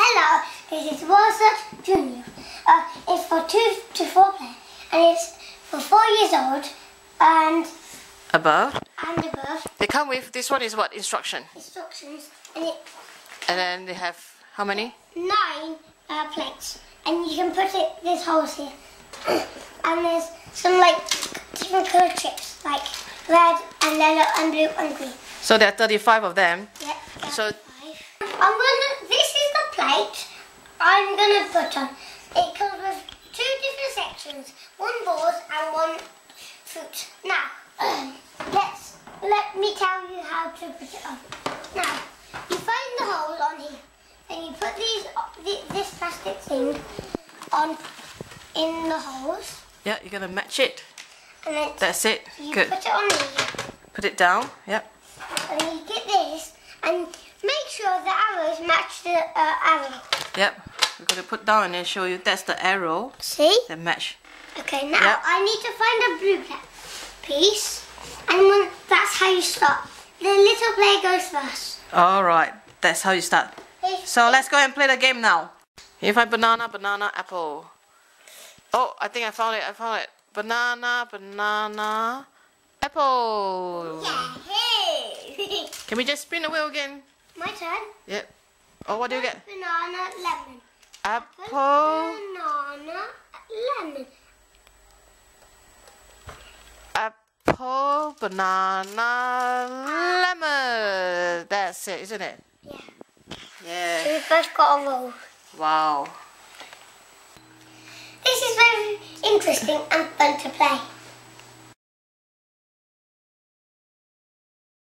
Hello, this is Wordsearch Junior. It's for 2 to 4 players, and it's for 4 years old and above. They come with, this one is what? Instructions. And then they have how many? 9 plates, and you can put it, there's holes here. And there's some like different colour chips, like red and yellow and blue and green. So there are 35 of them. Yeah. So this is the plate I'm gonna put on. It comes with 2 different sections, 1 balls and 1 fruit. Now, let me tell you how to put it on. Now, you find the hole on here, and you put this plastic thing on in the holes. Yeah, you're gonna match it. And then that's it. You Good. put it on here. Put it down. Yep. And then you get this, and make sure the arrows match the arrow. Yep. We're gonna put down and then show you. That's the arrow. See? The match. Okay. Now yep. I need to find a blue piece, and that's how you start. The little player goes first. All right. That's how you start. So let's go and play the game now. Here you find banana, banana, apple. Oh, I think I found it. Banana, banana, apple. Yeah. Hey. Can we just spin the wheel again? My turn. Yep. Oh, what do you get? Banana, lemon. Apple. Banana, lemon. Apple, banana, lemon. That's it, isn't it? Yeah. Yeah. So we first got a roll. Wow. This is very interesting and fun to play.